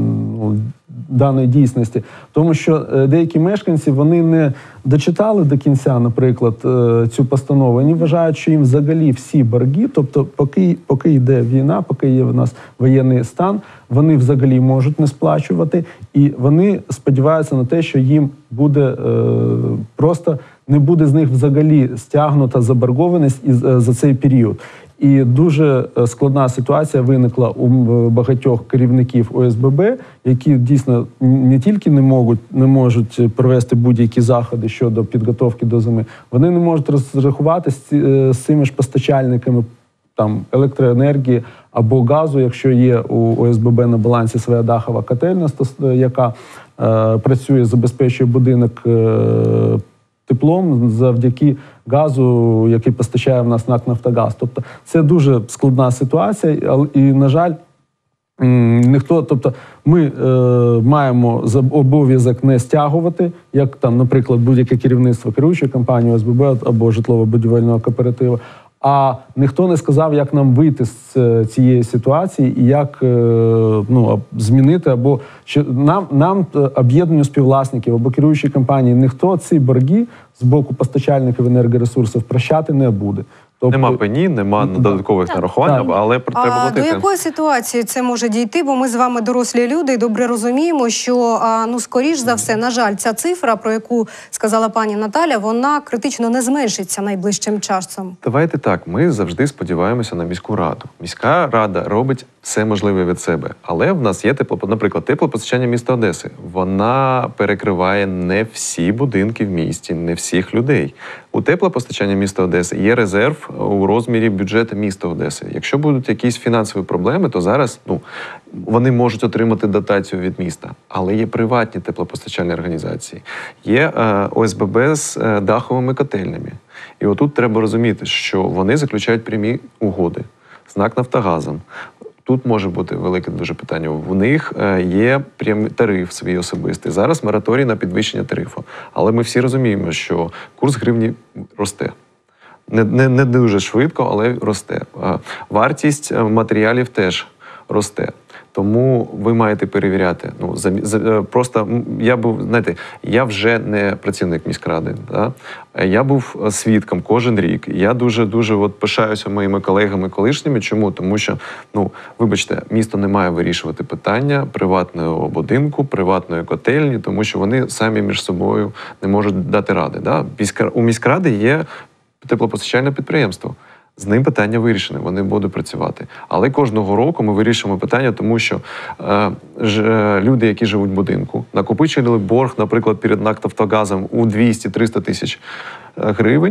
N: даної дійсності? Тому що деякі мешканці, вони не дочитали до кінця, наприклад, цю постанову. Вони вважають, що їм взагалі всі борги, тобто поки, поки йде війна, поки є в нас воєнний стан, вони взагалі можуть не сплачувати, і вони сподіваються на те, що їм буде е, просто не буде з них взагалі стягнута заборгованість із, за цей період. І дуже складна ситуація виникла у багатьох керівників О С Б Б, які дійсно не тільки не можуть, не можуть провести будь-які заходи щодо підготовки до зими, вони не можуть розрахуватися з, з цими ж постачальниками там, електроенергії або газу, якщо є у О С Б Б на балансі своя дахова котельня, яка е, працює, забезпечує будинок е, теплом завдяки газу, який постачає в нас НАК «Нафтогаз». Тобто це дуже складна ситуація, і, на жаль, ніхто, тобто ми е, маємо обов'язок не стягувати, як там, наприклад, будь-яке керівництво керуючої компанії О С Б Б або житлово-будівельного кооперативу, а ніхто не сказав, як нам вийти з цієї ситуації і як ну, змінити, або що нам, нам об'єднанню співвласників або керуючої компанії, ніхто ці борги з боку постачальників енергоресурсів прощати не буде.
O: Тобто, нема пені, нема додаткових нарахувань, але треба платити.
A: А до якої ситуації це може дійти? Бо ми з вами дорослі люди і добре розуміємо, що, ну, скоріш за все, на жаль, ця цифра, про яку сказала пані Наталя, вона критично не зменшиться найближчим часом.
O: Давайте так, ми завжди сподіваємося на міську раду. Міська рада робить все можливе від себе, але в нас є тепло, наприклад, теплопостачання міста Одеси. Вона перекриває не всі будинки в місті, не всіх людей. У теплопостачання міста Одеси є резерв у розмірі бюджету міста Одеси. Якщо будуть якісь фінансові проблеми, то зараз ну, вони можуть отримати дотацію від міста. Але є приватні теплопостачальні організації. Є е, О С Б Б з е, даховими котельнями. І отут треба розуміти, що вони заключають прямі угоди з НАК «Нафтогазом». Тут може бути велике дуже питання. В них е, є прям тариф свій особистий. Зараз мораторій на підвищення тарифу. Але ми всі розуміємо, що курс гривні росте. Не, не, не дуже швидко, але росте. Е, вартість матеріалів теж росте. Тому ви маєте перевіряти. Ну, за, за, просто я був, знаєте, я вже не працівник міськради. Да? Я був свідком кожен рік. Я дуже-дуже от пишаюся моїми колегами колишніми. Чому? Тому що, ну, вибачте, місто не має вирішувати питання приватного будинку, приватної котельні, тому що вони самі між собою не можуть дати ради. Да? У міськради є теплопостачальне підприємство. З ним питання вирішене, вони будуть працювати. Але кожного року ми вирішуємо питання, тому що е, ж, е, люди, які живуть в будинку, накопичили борг, наприклад, перед НАК «Нафтогазом» у двісті-триста тисяч гривень,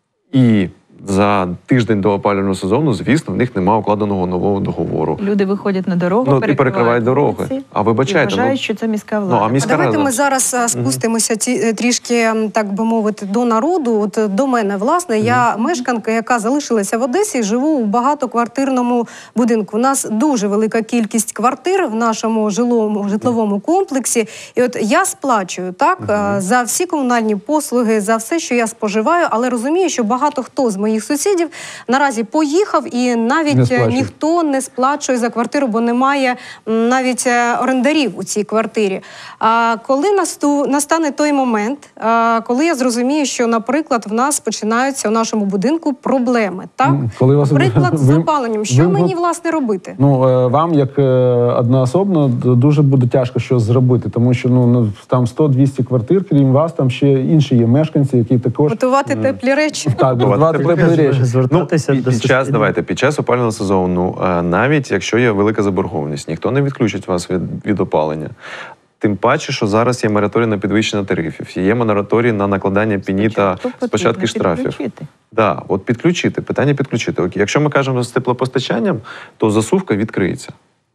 O: і за тиждень до опалювального сезону, звісно, в них немає укладеного нового договору.
M: Люди виходять на дорогу,
O: ну, і перекривають дороги. А вибачайте,
M: і вважають,
O: ну,
M: що це міська влада.
O: Ну, а міська
A: а давайте
O: рада.
A: ми зараз а, спустимося ті, трішки, так би мовити, до народу. От до мене, власне, mm-hmm. я мешканка, яка залишилася в Одесі, живу у багатоквартирному будинку. У нас дуже велика кількість квартир в нашому жилому, житловому комплексі. І от я сплачую, так, mm-hmm. за всі комунальні послуги, за все, що я споживаю, але розумію, що багато хто з моїх сусідів наразі поїхав, і навіть не ніхто не сплачує за квартиру, бо немає навіть орендарів у цій квартирі. А коли насту, настане той момент, а, коли я зрозумію, що, наприклад, в нас починаються у нашому будинку проблеми, так?
N: Коли вас...
A: Наприклад, з опаленням. Що
N: ви...
A: мені, власне, робити?
N: Ну, вам, як одноособно, дуже буде тяжко щось зробити, тому що ну, там сто-двісті квартир, крім вас, там ще інші є мешканці, які також...
A: Готувати теплі речі.
N: Так, готувати теплі речі.
O: Звертатися ну, під, під час, давайте, під час опалювального сезону, навіть якщо є велика заборгованість, ніхто не відключить вас від, від опалення. Тим паче, що зараз є мораторій на підвищення тарифів, є мораторій на накладання пені та спочатку штрафів. Да, от підключити, питання підключити. Окей. Якщо ми кажемо з теплопостачанням, то засувка відкриється.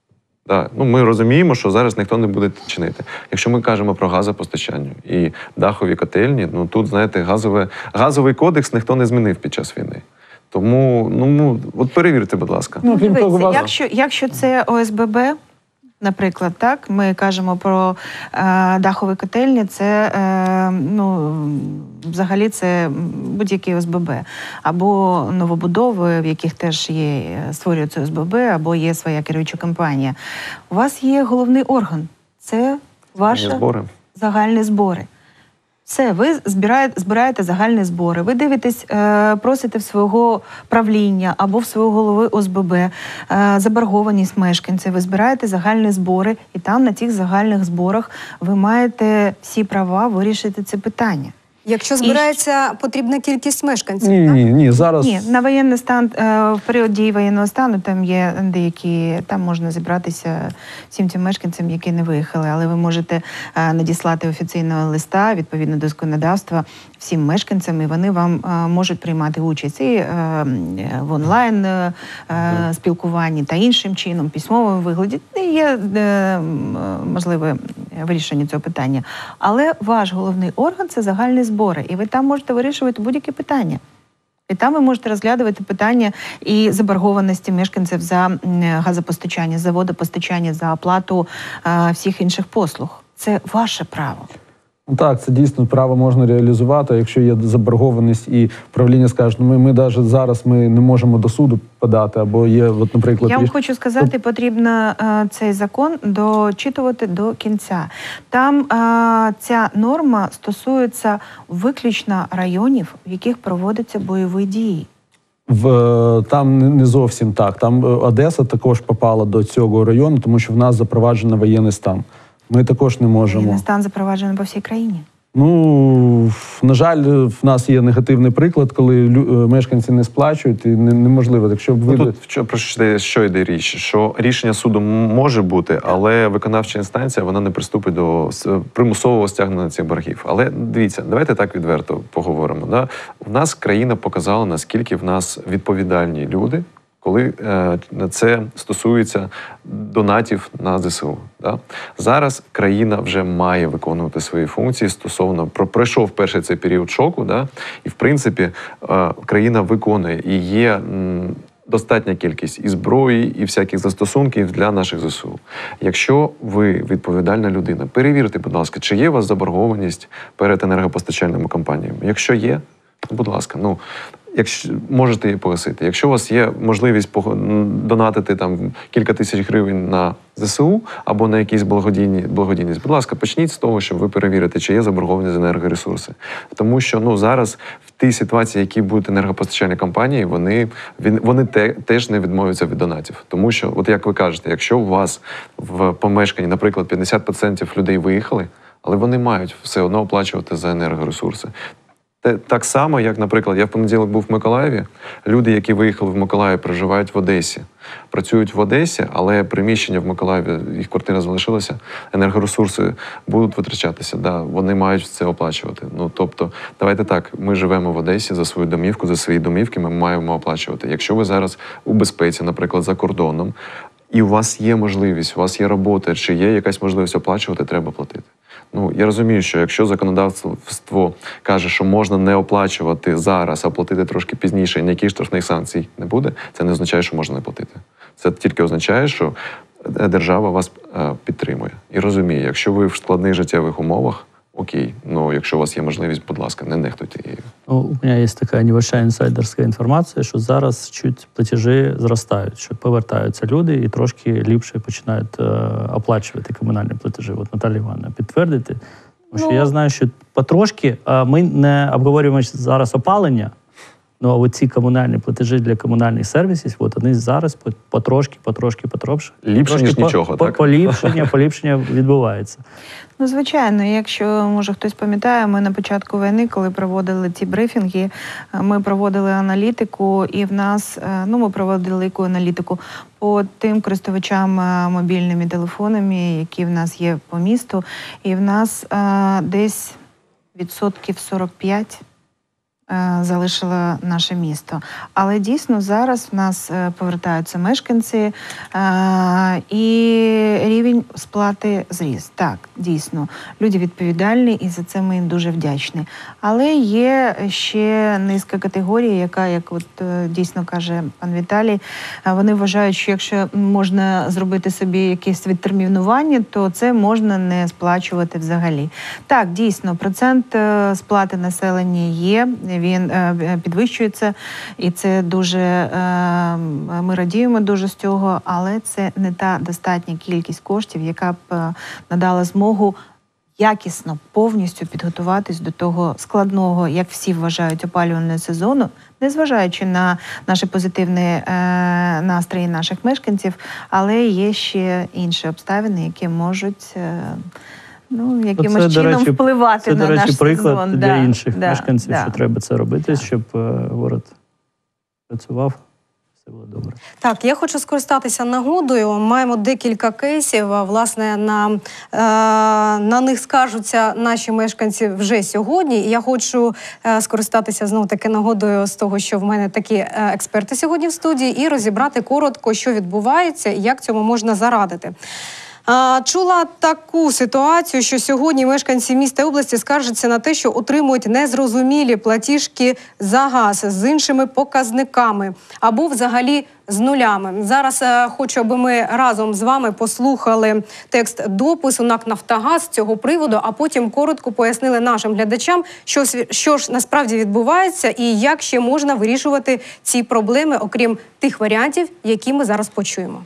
O: Да. Ну, ми розуміємо, що зараз ніхто не буде чинити. Якщо ми кажемо про газопостачання і дахові котельні, ну тут, знаєте, газове, газовий кодекс ніхто не змінив під час війни. Тому, ну, от перевірте, будь ласка.
M: Ну, дивіться, якщо, якщо це О С Б Б, наприклад, так, ми кажемо про е, дахові котельні, це, е, ну, взагалі це будь-який О С Б Б. Або новобудови, в яких теж є, створюється О С Б Б, або є своя керуюча компанія. У вас є головний орган. Це ваші
O: збори.
M: Загальні збори. Все, ви збираєте, збираєте загальні збори, ви дивитесь, е, просите в свого правління або в свого голови О С Б Б е, заборгованість мешканців, ви збираєте загальні збори, і там на цих загальних зборах ви маєте всі права вирішити це питання.
A: Якщо збирається і... потрібна кількість мешканців,
N: ні,
A: так?
N: Ні, ні, зараз...
M: Ні, на воєнний стан, в період дії воєнного стану там є деякі, там можна зібратися всім цим мешканцям, які не виїхали, але ви можете надіслати офіційного листа, відповідно до законодавства, всім мешканцям, і вони вам можуть приймати участь і в онлайн спілкуванні та іншим чином, письмовому вигляді. Є можливе вирішення цього питання. Але ваш головний орган – це загальні збори, і ви там можете вирішувати будь-які питання. І там ви можете розглядувати питання і заборгованості мешканців за газопостачання, за водопостачання, за оплату а, всіх інших послуг. Це ваше право.
N: Так, це дійсно право можна реалізувати, якщо є заборгованість і правління скаже, ну ми, ми навіть зараз ми не можемо до суду подати, або є, от, наприклад...
M: Я вам хочу сказати, потрібно а, цей закон дочитувати до кінця. Там а, ця норма стосується виключно районів, в яких проводяться бойові дії.
N: В, там не зовсім так. Там Одеса також попала до цього району, тому що в нас запроваджено воєнний стан. Ми також не можемо.
M: Воєнний стан запроваджений по всій країні.
N: Ну, на жаль, в нас є негативний приклад, коли мешканці не сплачують, і неможливо. Якщо б ви...
O: Ну, тут про що, що йде річ? Що рішення суду може бути, але виконавча інстанція, вона не приступить до примусового стягнення цих боргів. Але дивіться, давайте так відверто поговоримо. Да? У нас країна показала, наскільки в нас відповідальні люди, коли е, це стосується донатів на Зе Се У. Да? Зараз країна вже має виконувати свої функції стосовно, про, пройшов перший цей період шоку, да? І в принципі е, країна виконує і є м, достатня кількість і зброї, і всяких застосунків для наших зе се у. Якщо ви відповідальна людина, перевірте, будь ласка, чи є у вас заборгованість перед енергопостачальними компаніями. Якщо є, будь ласка, ну, якщо можете її погасити. Якщо у вас є можливість донатити там кілька тисяч гривень на зе се у або на якісь благодійні, благодійність, будь ласка, почніть з того, щоб ви перевірите, чи є заборгованість за енергоресурси. Тому що ну, зараз в тій ситуації, які будуть енергопостачальні компанії, вони, вони те, теж не відмовляться від донатів. Тому що, от як ви кажете, якщо у вас в помешканні, наприклад, п'ятдесят відсотків людей виїхали, але вони мають все одно оплачувати за енергоресурси. Так само, як, наприклад, я в понеділок був в Миколаєві, люди, які виїхали в Миколаїв, проживають в Одесі. Працюють в Одесі, але приміщення в Миколаєві, їх квартира залишилася, енергоресурси будуть витрачатися, да, вони мають це оплачувати. Ну, тобто, давайте так, ми живемо в Одесі за свою домівку, за свої домівки ми маємо оплачувати. Якщо ви зараз у безпеці, наприклад, за кордоном, і у вас є можливість, у вас є робота, чи є якась можливість оплачувати, треба платити. Ну, я розумію, що якщо законодавство каже, що можна не оплачувати зараз, а платити трошки пізніше, і ніяких штрафних санкцій не буде, це не означає, що можна не платити. Це тільки означає, що держава вас підтримує. І розуміє, якщо ви в складних життєвих умовах, окей, но якщо у вас є можливість, будь ласка, не нехтуйте її.
L: Ну, у мене є така небольшая інсайдерська інформація, що зараз чуть платежі зростають, що повертаються люди і трошки ліпше починають е, оплачувати комунальні платежі. От Наталія Івановна, підтвердите? Тому що ну, я знаю, що потрошки, а ми не обговорюємо зараз опалення, ну, а от ці комунальні платежі для комунальних сервісів, от вони зараз потрошки, потрошки, потрошки.
O: Ліпше, ніж
L: по,
O: нічого,
L: по,
O: так?
L: Поліпшення, поліпшення відбувається.
M: Ну, звичайно, якщо, може, хтось пам'ятає, ми на початку війни, коли проводили ці брифінги, ми проводили аналітику, і в нас, ну, ми проводили велику аналітику по тим користувачам мобільними телефонами, які в нас є по місту, і в нас а, десь відсотків сорок п'ять залишило наше місто. Але дійсно зараз в нас повертаються мешканці і рівень сплати зріс. Так, дійсно, люди відповідальні і за це ми їм дуже вдячні. Але є ще низка категорій, яка, як от дійсно каже пан Віталій, вони вважають, що якщо можна зробити собі якесь відтермінування, то це можна не сплачувати взагалі. Так, дійсно, процент сплати населення є, він підвищується, і це дуже, ми радіємо дуже з цього, але це не та достатня кількість коштів, яка б надала змогу якісно, повністю підготуватись до того складного, як всі вважають, опалювального сезону, незважаючи на наші позитивні настрої наших мешканців, але є ще інші обставини, які можуть ну, якимось
L: це,
M: чином
L: речі,
M: впливати
L: це,
M: на
L: речі,
M: наш
L: приклад
M: сезон.
L: для
M: да,
L: інших
M: да,
L: мешканців,
M: да.
L: що треба це робити, да. щоб город працював, все було добре.
A: Так, я хочу скористатися нагодою. Маємо декілька кейсів. Власне, на, е, на них скаржуться наші мешканці вже сьогодні. І я хочу е, скористатися знову-таки нагодою з того, що в мене такі е, експерти сьогодні в студії, і розібрати коротко, що відбувається і як цьому можна зарадити. Чула таку ситуацію, що сьогодні мешканці міста і області скаржаться на те, що отримують незрозумілі платіжки за газ з іншими показниками або взагалі з нулями. Зараз е, хочу, аби ми разом з вами послухали текст допису НАК «Нафтогаз» з цього приводу, а потім коротко пояснили нашим глядачам, що, що ж насправді відбувається і як ще можна вирішувати ці проблеми, окрім тих варіантів, які ми зараз почуємо.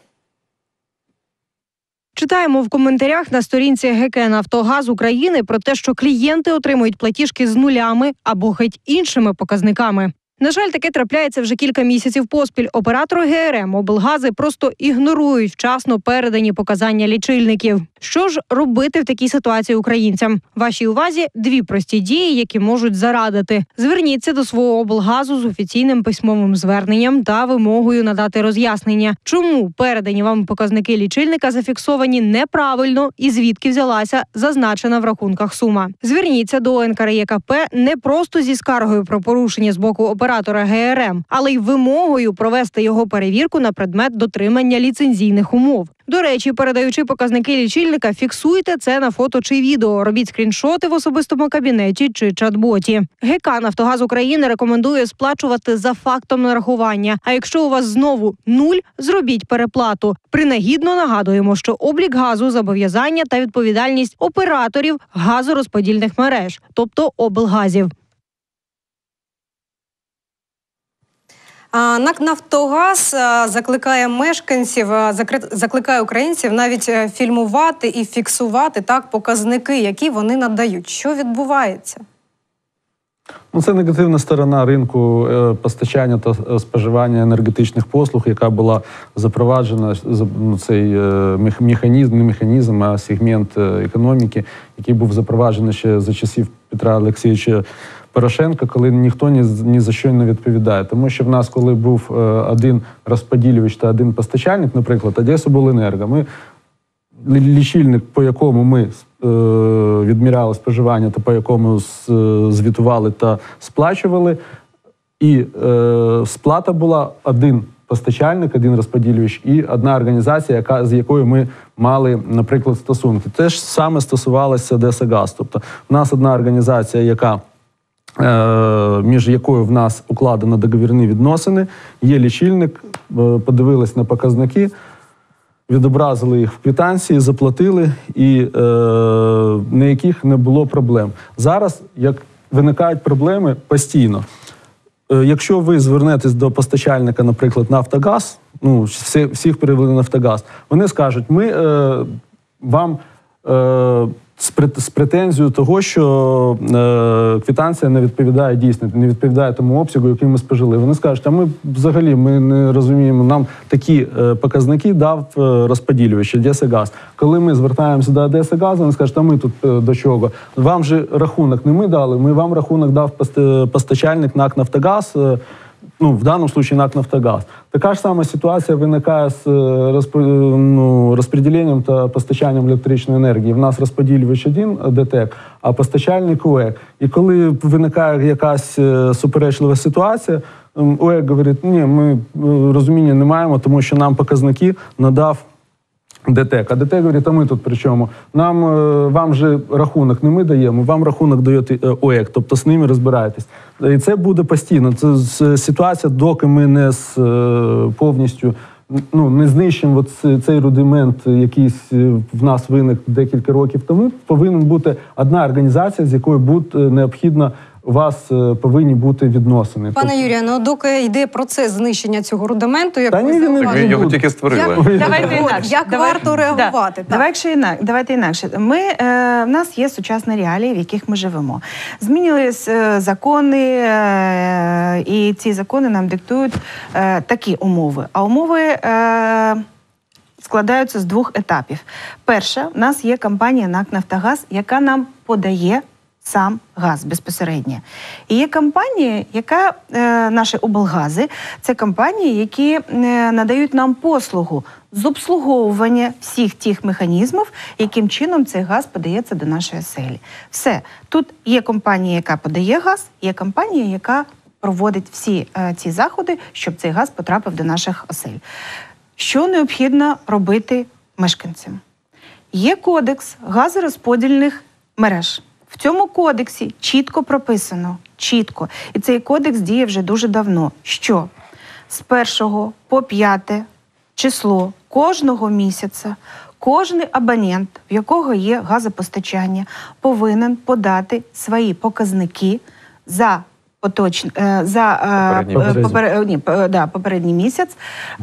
P: Читаємо в коментарях на сторінці ге ке «Нафтогаз України» про те, що клієнти отримують платіжки з нулями або геть іншими показниками. На жаль, таке трапляється вже кілька місяців поспіль. Оператори ге ер ем, облгази просто ігнорують вчасно передані показання лічильників. Що ж робити в такій ситуації українцям? Вашій увазі дві прості дії, які можуть зарадити. Зверніться до свого облгазу з офіційним письмовим зверненням та вимогою надати роз'яснення, чому передані вам показники лічильника зафіксовані неправильно і звідки взялася зазначена в рахунках сума. Зверніться до ен ка ер є ка пе не просто зі скаргою про порушення з боку оператора оператора Ге Ер Ем, але й вимогою провести його перевірку на предмет дотримання ліцензійних умов. До речі, передаючи показники лічильника, фіксуйте це на фото чи відео, робіть скріншоти в особистому кабінеті чи чат-боті. ГК «Нафтогаз України» рекомендує сплачувати за фактом нарахування. А якщо у вас знову нуль, зробіть переплату. Принагідно нагадуємо, що облік газу – зобов'язання та відповідальність операторів газорозподільних мереж, тобто облгазів.
A: НАК «Нафтогаз» закликає мешканців, закликає українців навіть фільмувати і фіксувати так показники, які вони надають. Що відбувається?
N: Ну, це негативна сторона ринку е, постачання та споживання енергетичних послуг, яка була запроваджена, ну, цей е, механізм, не механізм, а сегмент е, економіки, який був запроваджений ще за часів Петра Олексійовича Порошенка, коли ніхто ні, ні за що не відповідає. Тому що в нас, коли був е, один розподілювач та один постачальник, наприклад, Одесаобленерго, ми лічильник, по якому ми е, відміряли споживання та по якому звітували та сплачували, і е, сплата була один постачальник, один розподілювач і одна організація, яка, з якою ми мали, наприклад, стосунки. Те ж саме стосувалося Одесагаз. Тобто в нас одна організація, яка між якою в нас укладено договірні відносини, є лічильник, подивились на показники, відобразили їх в квитанції, заплатили, і е, ніяких не було проблем. Зараз, як виникають проблеми постійно, е, якщо ви звернетесь до постачальника, наприклад, Нафтогаз, ну, всі, всіх перевели Нафтогаз, вони скажуть, ми е, вам е, з претензією того, що е, квитанція не відповідає дійсно, не відповідає тому обсягу, який ми спожили. Вони скажуть, а ми взагалі ми не розуміємо, нам такі е, показники дав е, розподілювач Одесагаз. Коли ми звертаємося до Одесагазу, вони скажуть, а ми тут е, до чого? Вам же рахунок не ми дали, ми вам рахунок дав постачальник НАК «Нафтогаз», е, ну, в даному випадку НАК «Нафтогаз». Така ж сама ситуація виникає з ну, розподіленням та постачанням електричної енергії. В нас розподілювач один ДТЕК, а постачальник УЕК. І коли виникає якась суперечлива ситуація, УЕК говорить, ні, ми розуміння не маємо, тому що нам показники надав ДТЕК. А ДТЕК говорить, а ми тут при чому? Нам, вам же рахунок не ми даємо, вам рахунок дає ОЕК, тобто з ними розбирайтесь. І це буде постійно. Це ситуація, доки ми не з, повністю ну, не знищимо от цей рудимент, який в нас виник декілька років тому, повинна бути одна організація, з якою буде необхідно у вас повинні бути відносини.
A: Пане Юрію, ну доки йде процес знищення цього рудименту, як
O: Та
A: ви
O: ні,
A: зауважили,
O: його тільки створили.
A: Як,
M: Давайте інакше.
A: як
M: Давай,
A: варто реагувати?
M: Да.
A: Так.
M: Давайте, інак, давайте інакше. Ми, е, в нас є сучасні реалії, в яких ми живемо. Змінились е, закони, е, і ці закони нам диктують е, такі умови. А умови е, складаються з двох етапів. Перше, в нас є компанія НАК «Нафтогаз», яка нам подає сам газ безпосередньо. І є компанія, яка, е, наші облгази, це компанії, які е, надають нам послугу з обслуговування всіх тих механізмів, яким чином цей газ подається до нашої оселі. Все. Тут є компанія, яка подає газ, є компанія, яка проводить всі е, ці заходи, щоб цей газ потрапив до наших осель. Що необхідно робити мешканцям? Є кодекс газорозподільних мереж. В цьому кодексі чітко прописано, чітко, і цей кодекс діє вже дуже давно, що з першого по п'яте число кожного місяця кожний абонент, в якого є газопостачання, повинен подати свої показники за поточ... за попередній, попер... Ні, да, попередній місяць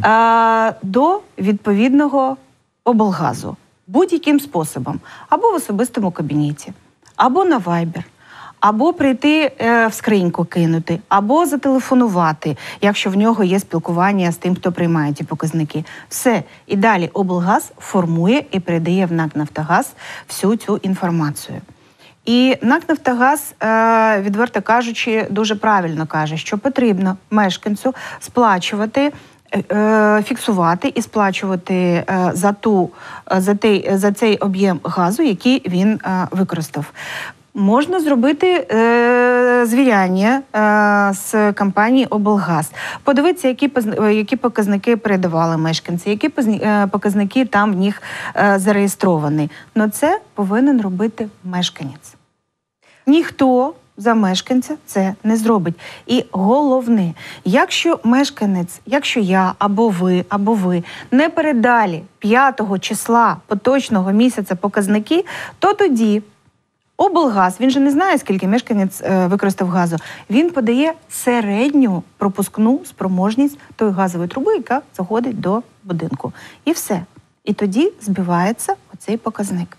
M: до відповідного облгазу будь-яким способом, або в особистому кабінеті, або на Viber, або прийти е, в скриньку кинути, або зателефонувати, якщо в нього є спілкування з тим, хто приймає ті показники. Все. І далі облгаз формує і передає в НАК «Нафтогаз» всю цю інформацію. І НАК «Нафтогаз», е, відверто кажучи, дуже правильно каже, що потрібно мешканцю сплачувати, фіксувати і сплачувати за, ту, за, той, за цей об'єм газу, який він використав. Можна зробити е, звіряння е, з компанії облгаз, подивитися, які, поз- які показники передавали мешканці, які позна- е, показники там в них е, зареєстровані. Но це повинен робити мешканець. Ніхто за мешканця це не зробить. І головне, якщо мешканець, якщо я, або ви, або ви не передали п'ятого числа поточного місяця показники, то тоді облгаз, він же не знає, скільки мешканець е, використав газу, він подає середню пропускну спроможність тої газової труби, яка заходить до будинку. І все. І тоді збивається оцей показник.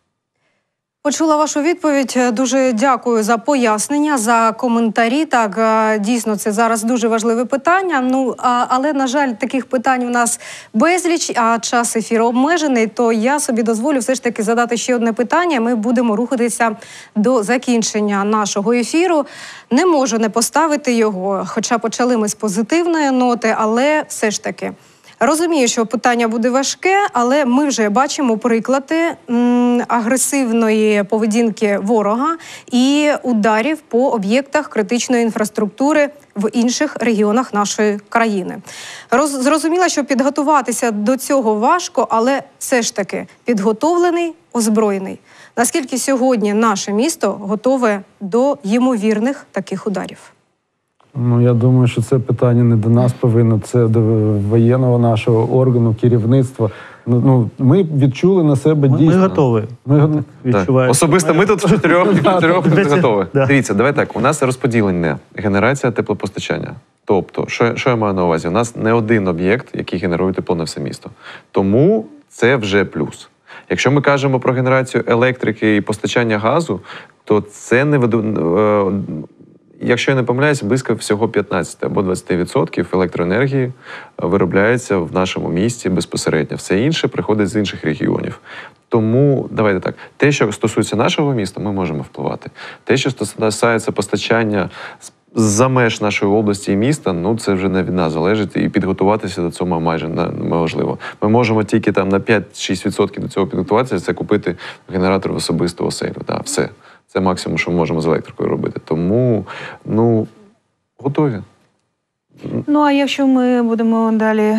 A: Почула вашу відповідь. Дуже дякую за пояснення, за коментарі. Так, е, дійсно, це зараз дуже важливе питання. Ну, а, але, на жаль, таких питань у нас безліч, а час ефіру обмежений, то я собі дозволю все ж таки задати ще одне питання. Ми будемо рухатися до закінчення нашого ефіру. Не можу не поставити його, хоча почали ми з позитивної ноти, але все ж таки. Розумію, що питання буде важке, але ми вже бачимо приклади м, агресивної поведінки ворога і ударів по об'єктах критичної інфраструктури в інших регіонах нашої країни. Роз, зрозуміло, що підготуватися до цього важко, але все ж таки підготовлений, озброєний. Наскільки сьогодні наше місто готове до ймовірних таких ударів?
N: Ну, я думаю, що це питання не до нас повинно, це до воєнного нашого органу, керівництва. Ну, ну ми відчули на себе
L: Ми,
N: дійсно.
L: ми готові.
N: Ми
L: відчуваємо.
O: Особисто ми тут в чотирьох, чотирьох готові.
L: Да.
O: Дивіться, давай так, у нас розподілення, генерація теплопостачання. Тобто, що, що я маю на увазі? У нас не один об'єкт, який генерує тепло на все місто. Тому це вже плюс. Якщо ми кажемо про генерацію електрики і постачання газу, то це не веду. Якщо я не помиляюся, близько всього п'ятнадцять або двадцять відсотків електроенергії виробляється в нашому місті безпосередньо. Все інше приходить з інших регіонів. Тому, давайте так, те, що стосується нашого міста, ми можемо впливати. Те, що стосується постачання за меж нашої області і міста, ну це вже не від нас залежить, і підготуватися до цього майже неможливо. Ми можемо тільки там на п'ять-шість відсотків до цього підготуватися, це купити генератор в особисту оселю. Да, все. Це максимум, що ми можемо з електрикою робити. Тому, ну, готові.
M: Ну, а якщо ми будемо далі е-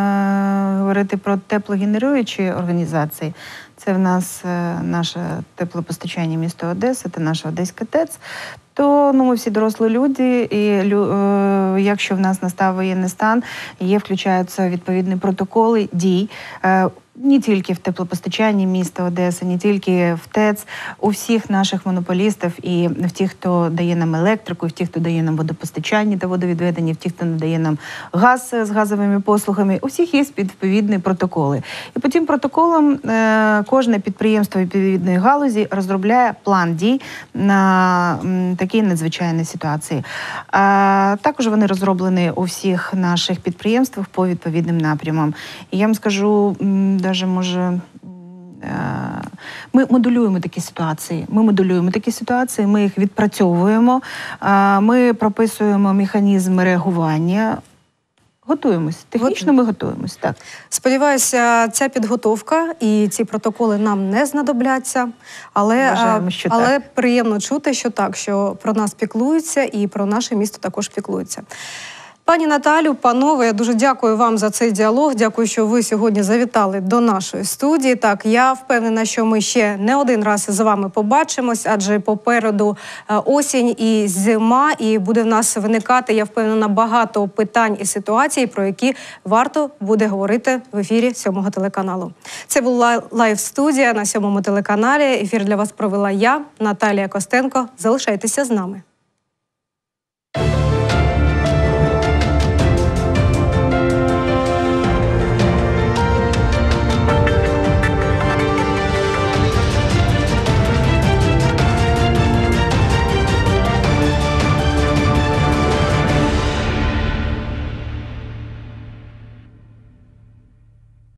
M: говорити про теплогенеруючі організації, це в нас е- наше теплопостачання міста Одеса, це наша Одеська ТЕЦ, то ну, ми всі дорослі люди, і лю, е, якщо в нас настав воєнний стан, є, включаються відповідні протоколи дій, е, не тільки в теплопостачанні міста Одеси, не тільки в ТЕЦ, у всіх наших монополістів і в тих, хто дає нам електрику, і в тих, хто дає нам водопостачання та водовідведення, в тих, хто надає нам газ з газовими послугами, у всіх є відповідні протоколи. І по тим протоколам е, кожне підприємство відповідної галузі розробляє план дій на м, такі надзвичайні ситуації. А, також вони розроблені у всіх наших підприємствах по відповідним напрямам. І я вам скажу, м, даже може, ми моделюємо такі ситуації. Ми моделюємо такі ситуації, ми їх відпрацьовуємо, ми прописуємо механізм реагування. Готуємось. Технічно ми готуємось, так.
A: Сподіваюся, ця підготовка і ці протоколи нам не знадобляться, але,
M: Вважаємо, що
A: але
M: так.
A: приємно чути, що так, що про нас піклуються і про наше місто також піклуються. Пані Наталю, панове, я дуже дякую вам за цей діалог. Дякую, що ви сьогодні завітали до нашої студії. Так, я впевнена, що ми ще не один раз з вами побачимось, адже попереду осінь і зима, і буде в нас виникати, я впевнена, багато питань і ситуацій, про які варто буде говорити в ефірі сьомого телеканалу. Це була лайв-студія на сьомому телеканалі. Ефір для вас провела я, Наталія Костенко. Залишайтеся з нами.